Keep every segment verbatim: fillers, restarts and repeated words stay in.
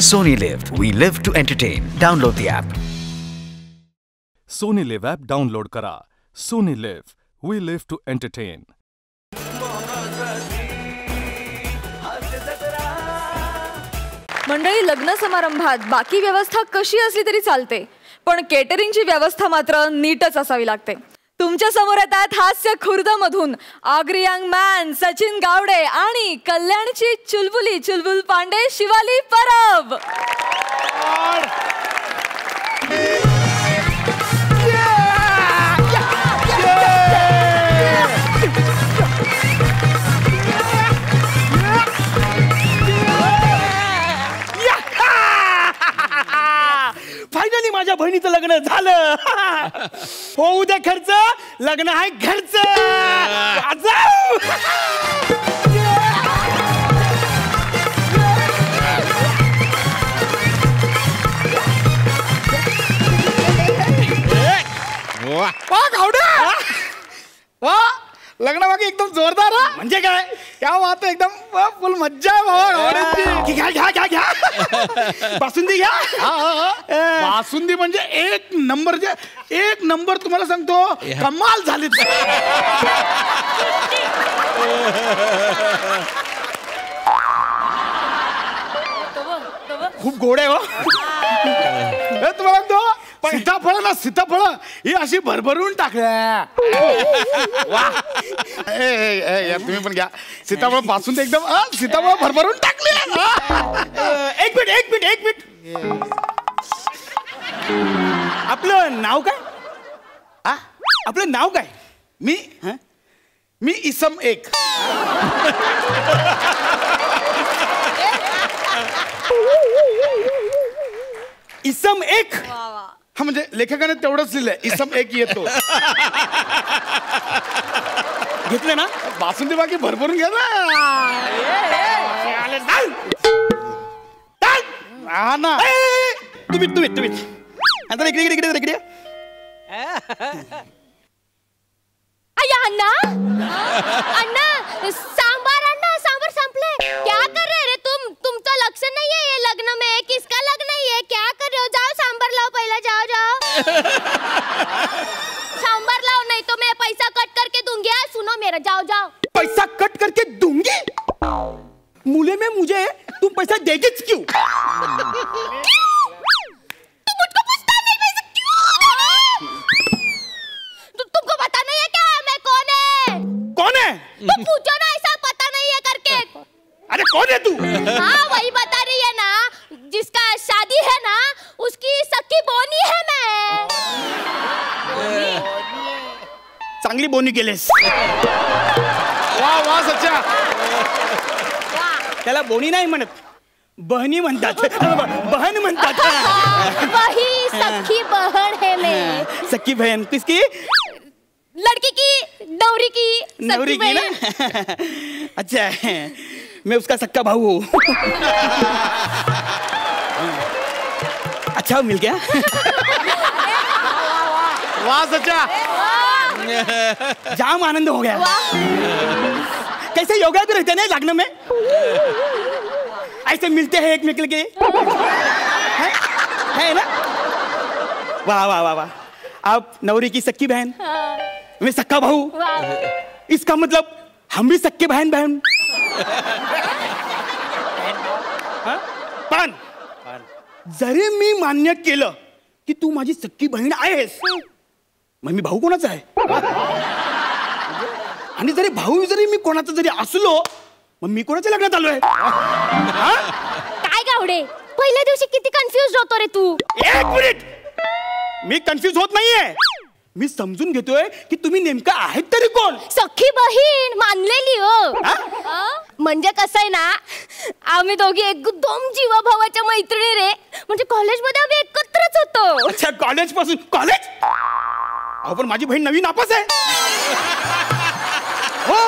Sony LIV. We live to entertain. Download the app. Sony LIV app download करा. Sony LIV. We live to entertain. मंडळी, लग्न समारंभात बाकी व्यवस्था कशी असली तरी चालते, पण केटरिंगची व्यवस्था मात्र नीटच असावी लागते. तुमच्या समोर येतात हास्य खुर्द मधून आगरी यंग मॅन सचिन गावडे आणि कल्याणची चुलबुली चुलबुल पांडे शिवाली परब. फायनली माझ्या बहिणीचं लग्न झालं. होऊ दे खर्च, लग्न आहे घरचं. लग्न बाकी एकदम जोरदार. म्हणजे काय, क्या बात आहे, एकदम फुल मज्जा आहे बाबा. घ्या घ्या घ्या घ्या बासुंदी घ्या. बासुंदी म्हणजे एक नंबर, जे एक नंबर तुम्हाला सांगतो, कमाल झाली. खूप गोड आहे हो तुम्हाला सांगतो. सीताफळ ना, सीताफळ ही अशी भरभरून टाकल्या. वा, तुम्ही पण घ्या सीताफळ पासून एकदम सीताफळ भरभरून टाकले. एक मिनिट एक मिनिट एक मिनिट आपलं नाव काय? आपलं नाव काय? मी मी इसम एक. इसम एक. हा म्हणजे लेखकाने तेवढंच लिहिलंय, इसम एक येतो. घेतले ना बासुंदी, बाकी भरभरून घ्या ना. हा ना, तुम्ही तुम्ही तुम्ही आता इकडे इकडे इकडे इकडे. अण्णा अण्णा सांबार, अण्णा सांबार संपले. क्या कर रहे रे तुम? तुमचं लक्ष नाहीये ये लग्न में? किसका लग्न है? क्या कर रहे हो? जाओ सांबार लाओ पहले, जाओ जाओ. सांबार लाओ, नहीं तो मैं पैसा कट करके दूंगी. सुनो मेरा, जाओ जाओ. पैसा कट करके दूंगी? मूले में मुझे तुम पैसा देगीच क्यों? तुम मुझको पूछता नहीं पैसा क्यों? तुमको पता नहीं है क्या मैं कौन है? कौन है? तो पूछो ना, ऐसा पता नहीं है करके. अरे कौन है तू? हाँ वही बता रही है ना, जिसका शादी है ना उसकी सखी बोनी है मैं. चांगली बोनी केलेस. वाह वाह सच्चा. त्याला बोनी नाही म्हणत, बहनी म्हणतात. बहन म्हणतात. वही सखी बहन है मैं. सखी बहन किसकी? लड़की की, नवरी की. नवरी की ना. अच्छा, मैं उसका सक्का भाऊ हूँ. अच्छा मिल गया. वाह सच्चा, जाम आनंद हो गया. कैसे योगा भी रहते हैं ना लग्न में, ऐसे मिलते हैं एक मिल के. है, है ना. वाह वाह वाह वाह. आप नवरी की सक्की बहन, मैं सक्का भाऊ. इसका मतलब हम भी सक्के बहन बहन. पण जरी मी मान्य केलं की तू माझी सक्की बहीण आहेस, मग मी भाऊ कोणाचा आहे? आणि जरी भाऊ जरी मी कोणाचा जरी असलो, मग मी कोणाच्या लग्नात आलोय? काय गावडे, पहिल्या दिवशी किती कन्फ्युज होतो रे तू. एक मिनिट, मी कन्फ्युज होत नाहीये. मी समजून घेतोय की तुम्ही नेमका आहेत तरी कोण. सखी बहीण मानलेली हो. म्हणजे कसं आहे ना, आम्ही दोघी एकदम जीवा भावाच्या मैत्रिणी रे. म्हणजे कॉलेजमध्ये आम्ही एकत्रच होतो. अच्छा, कॉलेज पासून. कॉलेज? अहो पण माझी बहीण नवीन नापास आहे. हो,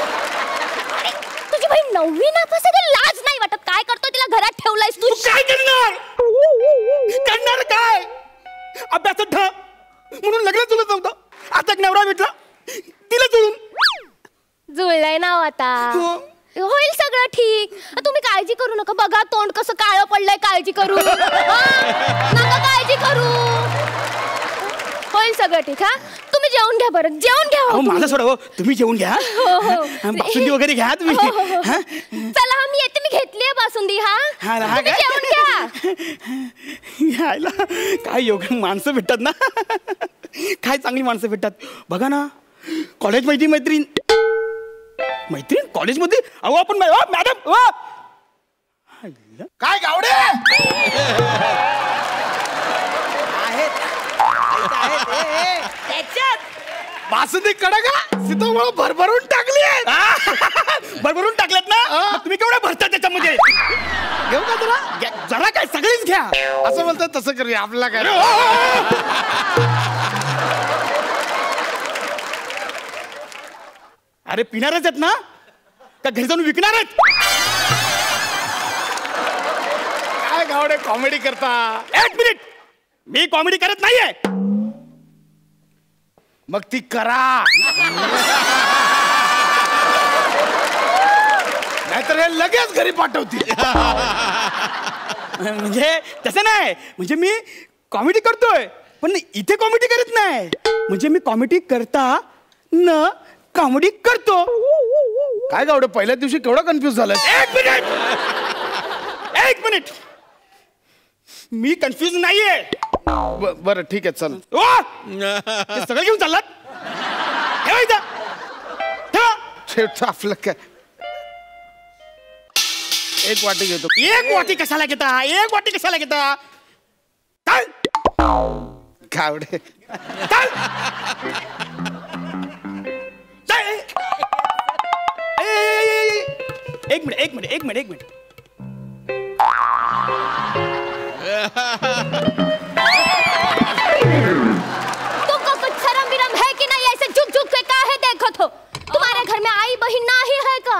तुझी बहीण नववी नापास आहे, लाज नाही वाटत? काय करतो तिला घरात ठेवलायस तू? काय करणार? करणार काय? अभ्यासात ढ म्हणून लग्न जुळत नव्हतं. आता एक नवरा भेटला, तिला जुळून जुळलाय ना आता. होईल सगळं सगळं ठीक. तुम्ही काळजी करू नका. बघा तोंड कसं काळं पडलंय. काळजी करू नका. काळजी करू. होईल सगळं ठीक. हा तुम्ही जेवून घ्या बरं. जेवून घ्या. हो माझं सोडा. हो तुम्ही जेवून घ्या. बासुंदी वगैरे घ्या तुम्ही. चला हा मी येते. मी घेतलीये बासुंदी. हा जेवून घ्या. यायला काय योग माणसं भेटतात ना. काय चांगली माणसं भेटतात. बघा ना कॉलेज मैत्री मैत्रीण मैत्रीण कॉलेजमध्ये. अहो आपण मॅडम काय गावडे बासुंदी कडे का सीताफळ भरभरून टाकली. भरभरून टाकल्यात ना. तुम्ही केवढ्या भरता त्याच्यामध्ये. घेऊ का जरा. जरा काय सगळीच घ्या. असं बोलतात तसं करूया. आपला काय अरे पिणारच आहेत ना का घरी जाऊन विकणार आहेत. काय गावडे कॉमेडी करता. एक मिनिट. मी कॉमेडी करत नाहीये. मग ती करा. नाहीतर हे लगेच घरी पाठवतील. म्हणजे तसं नाही. म्हणजे मी कॉमेडी करतोय पण इथे कॉमेडी करत नाही. म्हणजे मी कॉमेडी करता न कॉमेडी करतो. काय गावडे पहिल्या दिवशी केवढा कन्फ्युज झालं. एक मिनिट. एक मिनिट. मी कन्फ्युज नाहीये. बरं ठीक आहे चल. सगळं घेऊन चाललात. ठेवायचं ठेवा. शेवटचं आपलं काय. एक वाटी घेतो. एक वाटी कशाला घेता. एक वाटी कशाला घेता. चल गावडे चल. एक मिनिट एक मिनिट एक मिनिट एक मिनिट. तुमको कुछ शर्म विरम है कि नहीं. ऐसे झुक झुक के काहे देखो तो. तुम्हारे घर में आई बहन नहीं है का.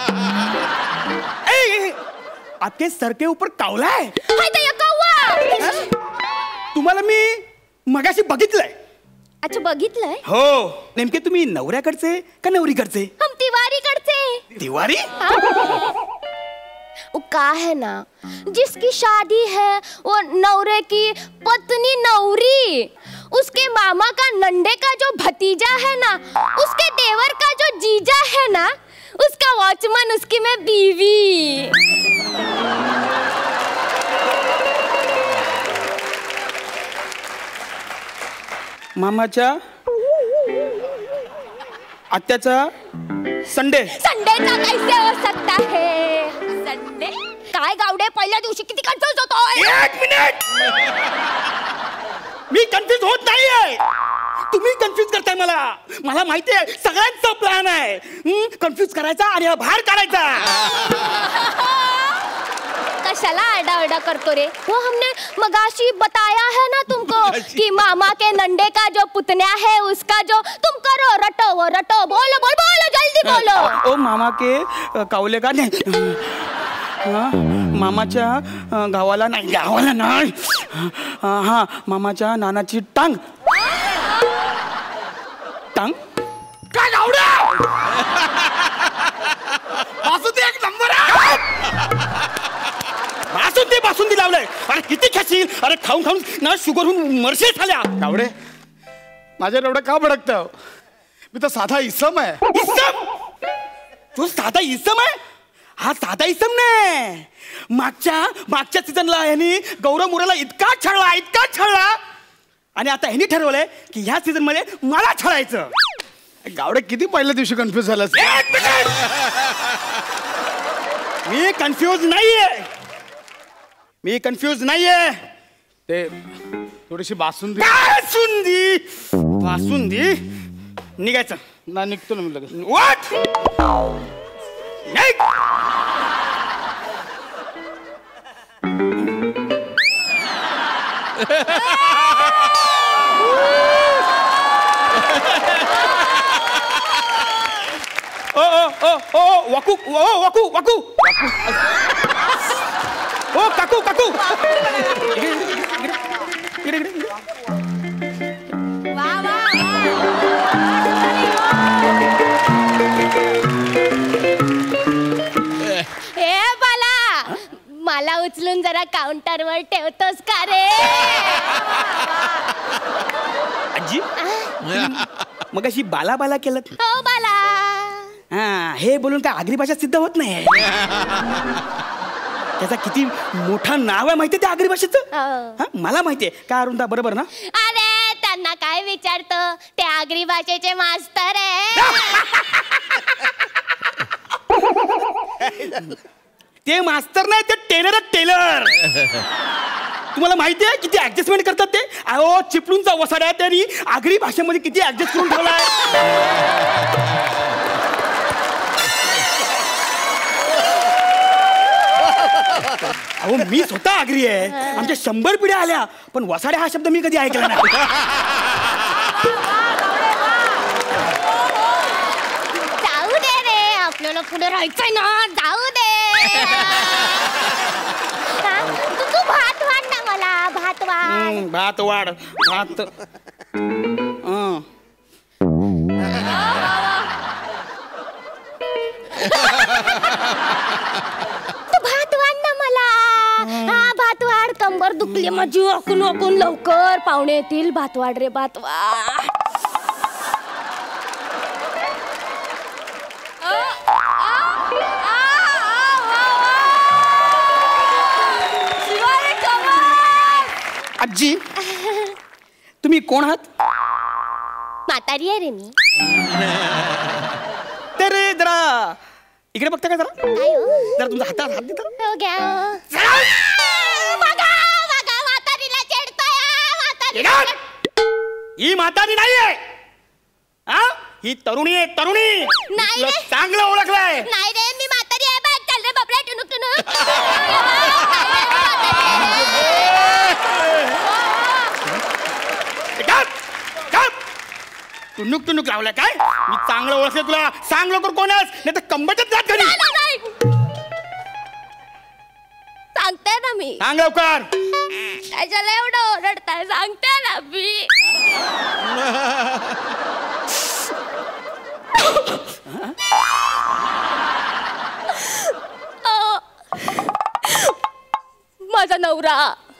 ए, आपके सर के ऊपर कावला है. हाय तो ये कौवा. तुम्हाला मी मगाशी बघितलंय. अच्छा बघितलंय. हो नेमके तुम्ही नवऱ्याकडचे का नवरीकडचे. हम तिवारी करते. तिवारी. वो का है ना जिसकी शादी है वो नवरे की पत्नी नवरी. उसके मामा का नंडे का जो भतीजा है ना. उसके देवर का जो जीजा है ना. उसका वॉचमैन उसकी मैं बीवी. मामाच्या आत्याचा संडे. संडेचा कैसे हो सकता है. संडे काय गावडे पहिल्या दिवशी किती कन्फ्युज होतोय. एक मिनिट. मी कन्फ्युज होत नाहीये. तुम्ही कन्फ्युज करताय मला. मला माहिती आहे सगळ्यांचा प्लॅन आहे. कन्फ्युज करायचा आणि हा बाहेर काढायचा. कशाला आडा आडा करतो रे. वो हमने मगाशी बताया है ना तुमको कि मामा के नंडे का जो पुतन्या है उसका जो. तुम करो रटो वो रटो. बोलो बोल बोलो जल्दी बोलो. ओ मामा के कावले का नाही. मामाच्या गावाला नाही. गावाला नाही. हा मामाच्या नानाची टांग. टांग काय गावडे. बासुंदी एक नंबर आहे. बासुंदी बासुंदी लावलंय. अरे किती खाशील. अरे खाऊन खाऊन ना शुगर होऊन मरशील झाल्या. गावडे माझ्यावर एवढं का भडकतं. मी तर साधा इसम आहे. इसम. तू साधा इसम आहे. हा साधा इसम नाही. मागच्या मागच्या सीझनला यांनी गौरव मुराला इतका छळला इतका छळला आणि आता ह्यांनी ठरवलंय की ह्या सीझन मध्ये मला छळायचं. गावडे किती पहिल्या दिवशी कन्फ्युज झालं. मी कन्फ्युज नाहीये. मी कन्फ्युज नाहीये. ते थोडीशी बासुंदी. बासुंदी बासुंदी निघायचं. ना निघतो ना मी लगेच. व्हॉट. ओ ओ ओ ओ वाकू ओ वाकू वाकू ओ काकू काकू. इकडे इकडे इकडे. मला उचलून जरा काउंटरवर ठेवतोस का रे? आजी मग अशी बाला बाला केलं. हो बाला. हा हे बोलून काय आगरी भाषा सिद्ध होत नाही. त्याचा किती मोठा नाव आहे माहितीये त्या आगरी भाषेचं. मला माहितीये का अरुंदा बरोबर ना. अरे त्यांना काय विचारतो, ते आगरी भाषेचे मास्तर आहे. ते मास्तर नाही ते टेलर टेलर. तुम्हाला माहिती आहे किती ऍडजस्टमेंट करतात ते. अहो चिपळूणचा वसाडा आहे त्यांनी आगरी भाषेमध्ये किती ऍडजस्ट करून ठेवलाय. अहो मी स्वतः आगरी आहे. आमच्या शंभर पिढ्या आल्या पण वसाड्या हा शब्द मी कधी ऐकला नाही. जाऊ दे रे, आपल्याला पुढे राहायचंय ना, जाऊ दे. तू तू भात वाढ ना मला, भात वाढ. भात वाढ भात. तू भात वाढ ना मला. हा भात वाढ. कंबर दुखली माझी वाकून वाकून. लवकर पाहुणे येतील. भात वाढ रे, भात वाढ. आजी तुम्ही कोण आहात? म्हातारी आहे रे मी. तर जरा इकडे बघता का जरा. जरा तुमचा हातात हात देता. हो घ्या. बघा बघा म्हातारीला चिडतोय. ही म्हातारी नाहीये. हा ही तरुणी आहे तरुणी. नाही रे. चांगलं ओळखलंय. नाही रे मी म्हातारी आहे. बघ चल रे बापरे टुनुक टुनुक. टुनुक टुनुक लावलाय काय. मी चांगलं ओळखलं तुला. सांग लवकर कोण आहेस नाही तर कंबरच्यात जात घरी. सांगते ना मी. सांग लवकर. त्याच्याला एवढं ओरडताय. सांगते ना मी. माझा नवरा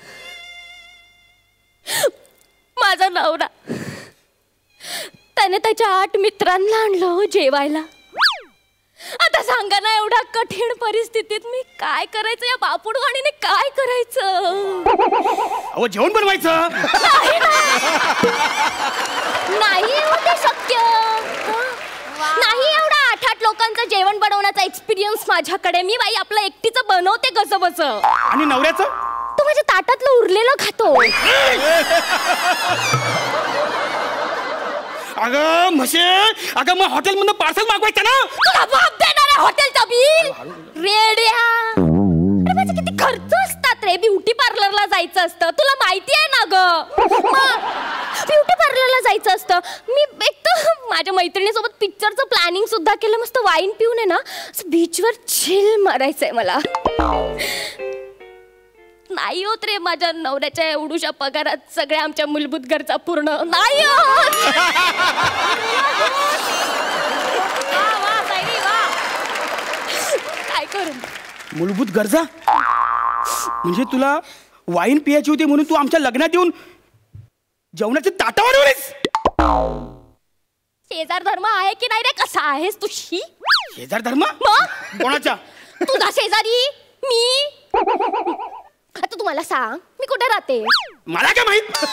माझा नवरा त्याने त्याच्या आठ मित्रांना आणलं जेवायला. आता सांगा ना एवढ्या कठीण परिस्थितीत मी काय करायचं. या बापुडवाणीने काय करायचं. अहो जेवण बनवायचं. नाही एवढं शक्य नाही. एवढा आठ आठ लोकांचं जेवण बनवण्याचा एक्सपिरियन्स माझ्याकडे. मी बाई आपलं एकटीचं बनवते कसं बस. आणि नवऱ्याचं तू माझ्या ताटातलं उरलेलं खातो. अगं म्हशे अगं मग हॉटेल मधून पार्सल मागवायचं ना. तुला बाप देणार आहे हॉटेलचा बिल रेड्या. माझे किती खर्च असतात रे. ब्युटी पार्लरला जायचं असतं तुला माहिती आहे ना ग. ब्युटी पार्लरला जायचं असतं. मी एक तर माझ्या मैत्रिणीसोबत पिक्चरचं प्लॅनिंग सुद्धा केलं. मस्त वाईन पिऊन आहे ना बीचवर चिल मारायचंय मला. नाही होत रे माझ्या नवऱ्याच्या एवढूशा पगारात सगळ्या आमच्या मूलभूत गरजा पूर्ण नाही होत. काय करू. मूलभूत गरजा म्हणजे तुला वाईन पियाची होती म्हणून तू आमच्या लग्नात येऊन जेवणाचे ताटा वाढवलेस. शेजार धर्म आहे की नाही रे. कसा आहेस तू. शी शेजार धर्म कोणाच्या. तुझा शेजारी मी. आता तू मला सांग मी कुठे राहते. मला काय माहित.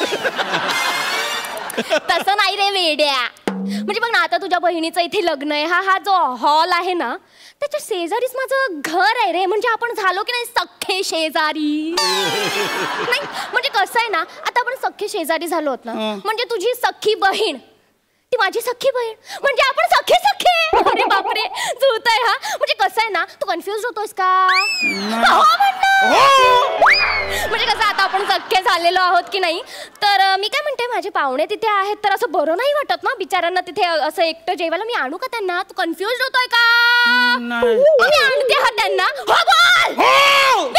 तसं नाही रे वेड्या. म्हणजे बघ ना आता तुझ्या बहिणीचं इथे लग्न आहे. हा हा जो हॉल आहे ना त्याच्या शेजारीच माझं घर आहे रे. म्हणजे आपण झालो की नाही सख्खे शेजारी. नाही म्हणजे कसं आहे ना आता आपण सख्खे शेजारी झालो होत ना. म्हणजे तुझी सख्खी बहीण ती माझी सख्खी बहीण म्हणजे आपण सख्खे सख्खे. अरे बापरे जुळतंय हा. म्हणजे कसं आहे ना तू कन्फ्युज होतोस का. म्हणजे कसं आता आपण सख्खे झालेलो आहोत की नाही. तर मी काय म्हणते माझे पाहुणे तिथे आहेत तर असं बरं नाही वाटत ना बिचारांना तिथे असं एकटं जेवायला. मी आणू का त्यांना. तू कन्फ्युज होतोय का. मी आणते हा त्यांना. हो बोल.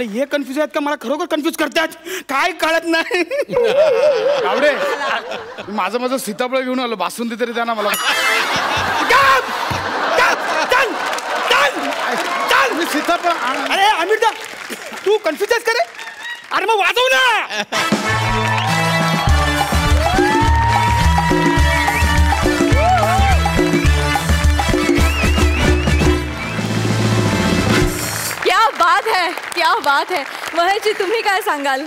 मला हे कन्फ्युज आहेत का मला खरोखर कन्फ्युज करतात काय कळत नाही. गावडे माझं माझं सीताफळ घेऊन आलो बासुंदी तरी द्या ना मला. मी सीताफळ अरे अमिर्दा तू कन्फ्युज आहेस का रे. अरे मग वाजव ना. क्या बात है, क्या बात है. महेशजी तुम्ही काय सांगाल.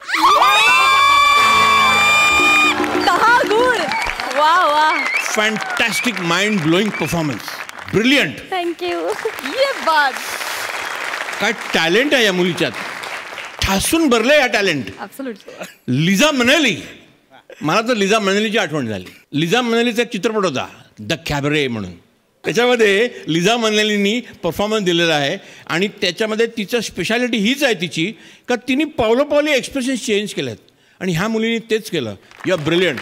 दहा गुण. वा वा. Fantastic mind blowing performance. Brilliant. Thank you. ये बात. काय टॅलेंट आहे या मुलीच्यात. ठासून भरले या टॅलेंट. ऍब्सोल्युटली. लिझा मनेली. मला तर लिझा मनेलीची आठवण झाली. लिझा मनेलीचा एक चित्रपट होता द कॅबरे म्हणून. त्याच्यामध्ये लिझा मनेलीनी परफॉर्मन्स दिलेला आहे आणि त्याच्यामध्ये तिचं स्पेशालिटी हीच आहे तिची का तिने पावलं पावली एक्सप्रेशन चेंज केलेत आणि ह्या मुलीने तेच केलं. You are brilliant.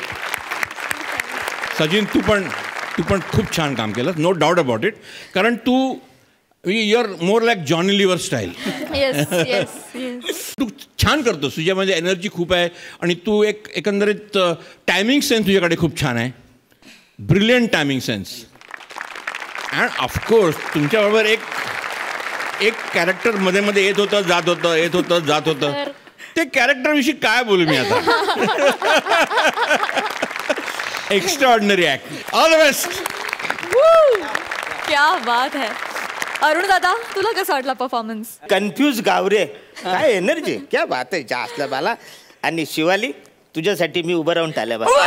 सचिन तू पण तू पण खूप छान काम केलं. No doubt about it. कारण तू you are more like Johnny Lever style. Yes yes yes. तू छान करतोस. तुझ्यामध्ये एनर्जी खूप आहे आणि तू एक एकंदरीत टायमिंग सेन्स तुझ्याकडे खूप छान आहे. Brilliant timing sense. And of course तुमच्याबरोबर एक एक कॅरेक्टर मध्ये मध्ये येत होतं जात होतं येत होतं जात होतं. ते कॅरेक्टरविषयी काय बोलू मी आता. Extraordinary act. All the best. क्या बात है. अरुण दादा तुला कसा वाटला परफॉर्मन्स. कन्फ्यूज गावरे काय एनर्जी. क्या बात आहे. चहा असला बाला. आणि शिवाली तुझ्यासाठी मी उभं राहून टाळ्या बा.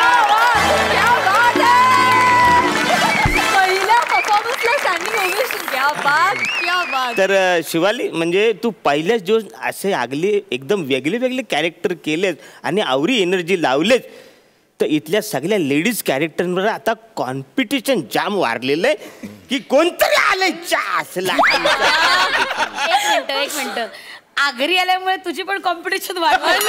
तर शिवाली म्हणजे तू पहिल्याच दिवस असे आगले एकदम वेगळे वेगळे कॅरेक्टर केलेत आणि आवरी एनर्जी लावलेत तर इथल्या सगळ्या लेडीज कॅरेक्टरवर आता कॉम्पिटिशन जाम वाढलेलं आहे की कोणतरी आलंय चहा असला. एक मिनिट एक मिनिट. आगरी आल्यामुळे तुझी पण कॉम्पिटिशन वाढली.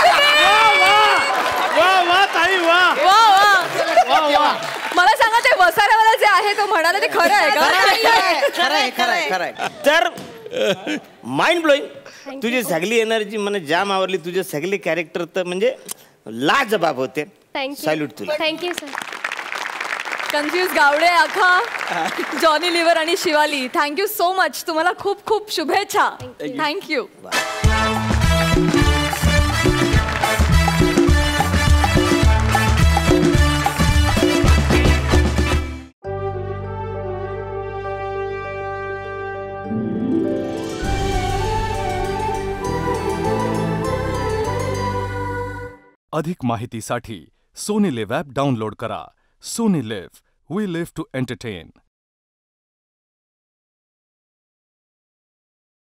मला सांगा ते वसाऱ्यावाला जे आहे तो म्हणाले ते खरं आहे का. खरंय खरंय खरंय. तर माइंड ब्लोईंग. तुझी सगळी एनर्जी मला जाम आवडली. तुझे सगळे कॅरेक्टर तर म्हणजे लाजबाब होते. सॅल्यूट तुला. Thank you sir. कन्फ्यूज गावडे आखा जॉनी लिव्हर आणि शिवाली थँक्यू सो मच. तुम्हाला खूप खूप शुभेच्छा. थँक्यू. अधिक माहितीसाठी सोनी लिव्ह ॲप डाउनलोड करा. Sony LIV we live to entertain.